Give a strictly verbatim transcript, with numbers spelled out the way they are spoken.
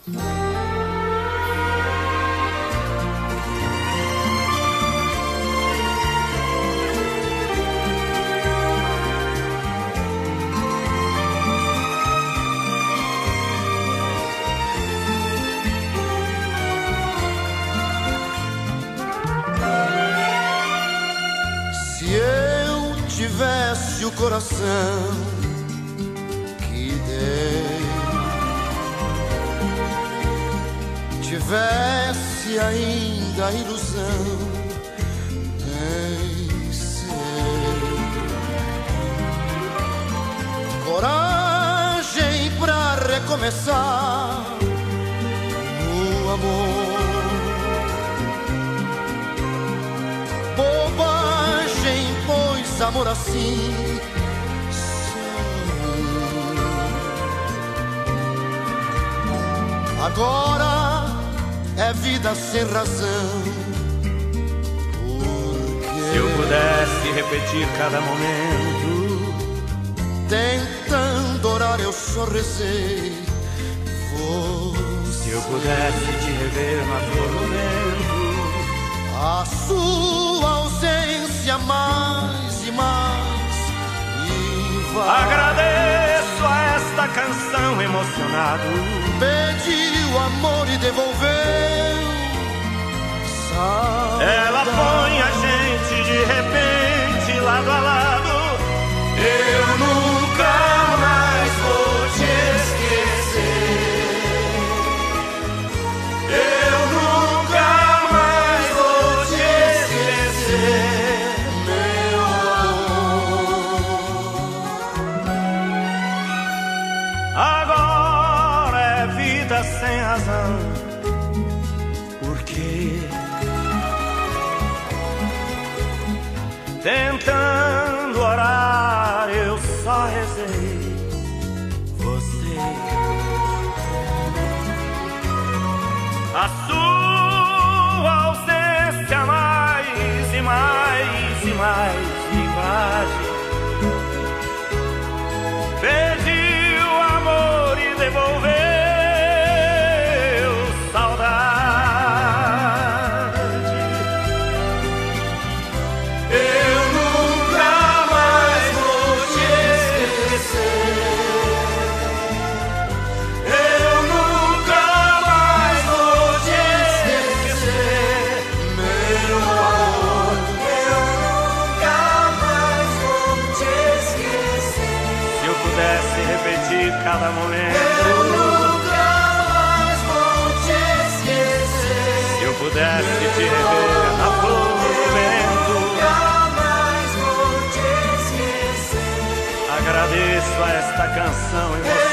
Tivesse o coração que dei, tivesse ainda a ilusão, nem sei, coragem pra recomeçar no amor. Amor assim, agora é vida sem razão. Porque se eu pudesse repetir cada momento, tentando orar eu só rezei. Se eu pudesse te rever na flor do vento, a sua ausência mais e mais e vai. Agradeço a esta canção emocionado. Pediu amor e devolveu saudade. Ela põe a gente de repente lado a lado. Eu nunca mais vou te esquecer. Eu nunca mais vou te esquecer, meu amor. Agora é vida sem razão. Por quê? Tentando orar eu só rezei. Você, a sua ausência mais e mais e mais me invade. Pediu amor e devolveu saudade. Eu nunca mais vou te esquecer. Eu nunca mais vou te esquecer, meu amor. Eu nunca mais vou te esquecer. Se eu pudesse repetir cada momento, Eu nunca mais vou te esquecer. se eu pudesse te rever na flor do vento, Nunca mais vou te esquecer. agradeço a esta canção emocionada.